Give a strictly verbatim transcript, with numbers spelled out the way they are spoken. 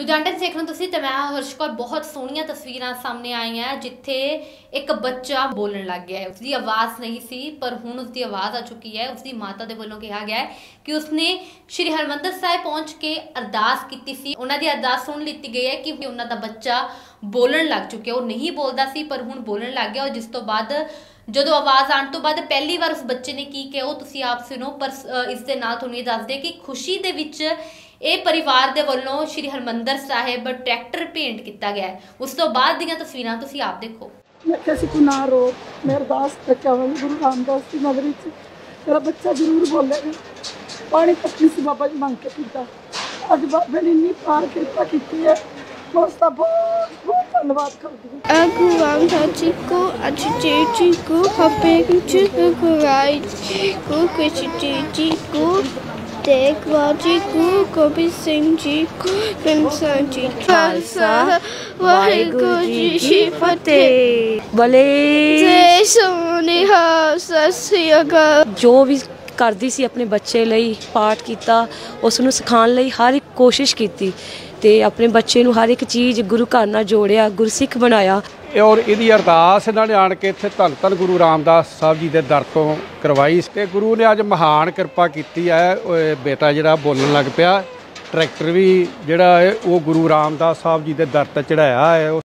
लुधियाना देख रहे तुसीं ते मैं हर्ष कौर। बहुत सोहणियां तस्वीरां सामने आई हैं जिथे एक बच्चा बोलन लग गया है। उसकी आवाज़ नहीं सी पर हुण उसकी आवाज़ आ चुकी है। उसकी माता दे वल्लों कहा गया है कि उसने श्री हरमंदिर साहिब पहुँच के अरदास की सी। उन्हां दी अरदास सुन लीती गई है कि उन्हां दा बच्चा बोलन लग चुके। वो नहीं बोलता सी पर हुण बोलन लग गया। और जिस तो बाद ਜਦੋਂ आवाज़ आने तो बाद पहली बार उस बच्चे ने की किया वो तुसीं आप सुनो। पर इस दे नाल तुहानूं दस दे कि खुशी दे विच ਇਹ परिवार दे वल्लों श्री हरमंदिर साहिब ट्रैक्टर भेंट किया गया है। उस तो बाद दीयां तस्वीरां तुसीं आप देखो। मैं कैसी को ना रो मैं अरदास करके आवांगी गुरु रामदास की नगरी च मेरा बच्चा जरूर बोलेगा। पानी पत्नी से बाबा जी मंग के पीता। अज बाबे ने इन्नी पार कृपा की है। मैं उसका बहुत बहुत धन्यवाद करती हूँ। Aku Ramhajiku, Achichiku, Hapiku, Kuraiku, Kuchichiku, Dekwajiku, Gobi Singhjiku, Vimsanjiku, Khalsa, Waheguru Ji Fateh। भले जय सोनिहा सत श्री अकाल। जो भी करदी सी अपने बच्चे लई पाठ कीता, उस नूं सिखाउण लई हर एक कोशिश कीती ते अपने बच्चे नूं हर एक चीज़ गुरु घर नाल जोड़िया, गुरसिख बनाया। और इहदी अरदास इन्हां ने आण के इत्थे धन धन गुरु रामदास साहब जी दे दर तो करवाई ते गुरु ने अज महान कृपा कीती है। बेटा जिहड़ा बोलण लग पिया। ट्रैक्टर भी जिहड़ा है वो गुरु रामदास साहब जी दे दर ते चढ़ाया है।